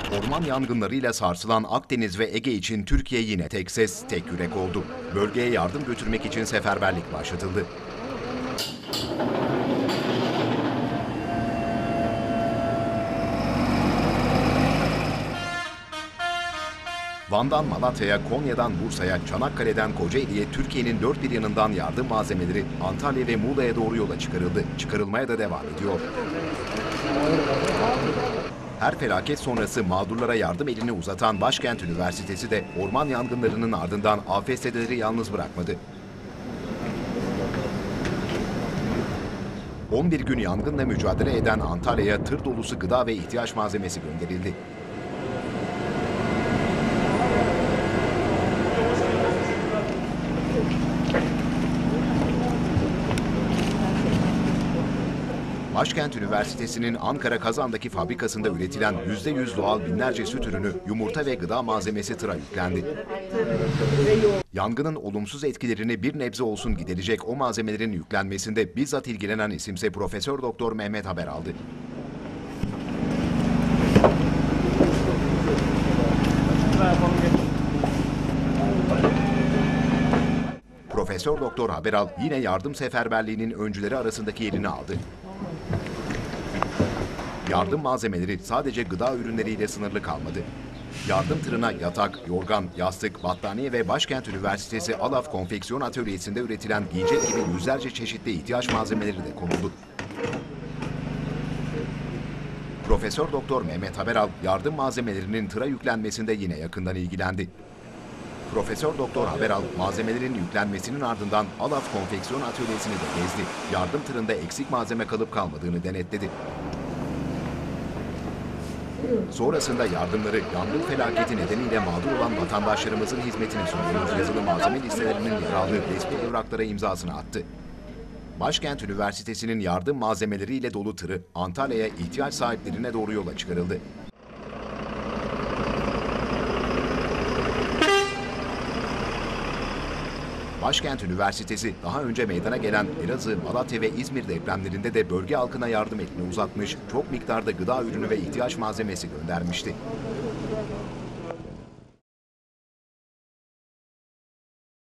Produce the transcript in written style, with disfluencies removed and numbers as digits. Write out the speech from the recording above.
Orman yangınlarıyla sarsılan Akdeniz ve Ege için Türkiye yine tek ses, tek yürek oldu. Bölgeye yardım götürmek için seferberlik başlatıldı. Van'dan Malatya'ya, Konya'dan Bursa'ya, Çanakkale'den Kocaeli'ye Türkiye'nin dört bir yanından yardım malzemeleri Antalya ve Muğla'ya doğru yola çıkarıldı. Çıkarılmaya da devam ediyor. Her felaket sonrası mağdurlara yardım elini uzatan Başkent Üniversitesi de orman yangınlarının ardından AFS'leri yalnız bırakmadı. 11 gün yangınla mücadele eden Antalya'ya tır dolusu gıda ve ihtiyaç malzemesi gönderildi. Başkent Üniversitesi'nin Ankara Kazan'daki fabrikasında üretilen %100 doğal binlerce süt ürünü, yumurta ve gıda malzemesi tıra yüklendi. Yangının olumsuz etkilerini bir nebze olsun giderecek o malzemelerin yüklenmesinde bizzat ilgilenen isimse Profesör Doktor Mehmet Haber aldı. Profesör Doktor Haberal yine yardım seferberliğinin öncüleri arasındaki yerini aldı. Yardım malzemeleri sadece gıda ürünleriyle sınırlı kalmadı. Yardım tırına yatak, yorgan, yastık, battaniye ve Başkent Üniversitesi Alaf Konfeksiyon Atölyesi'nde üretilen giyecek gibi yüzlerce çeşitli ihtiyaç malzemeleri de konuldu. Profesör Doktor Mehmet Haberal yardım malzemelerinin tıra yüklenmesinde yine yakından ilgilendi. Profesör Doktor Haberal malzemelerin yüklenmesinin ardından Alaf Konfeksiyon Atölyesi'ni de gezdi. Yardım tırında eksik malzeme kalıp kalmadığını denetledi. Sonrasında yardımları yangın felaketi nedeniyle mağdur olan vatandaşlarımızın hizmetine sunduğumuz yazılı malzeme listelerinin yer aldığı resmi evraklara imzasını attı. Başkent Üniversitesi'nin yardım malzemeleriyle dolu tırı Antalya'ya ihtiyaç sahiplerine doğru yola çıkarıldı. Başkent Üniversitesi daha önce meydana gelen Elazığ, Malatya ve İzmir depremlerinde de bölge halkına yardım elini uzatmış, çok miktarda gıda ürünü ve ihtiyaç malzemesi göndermişti.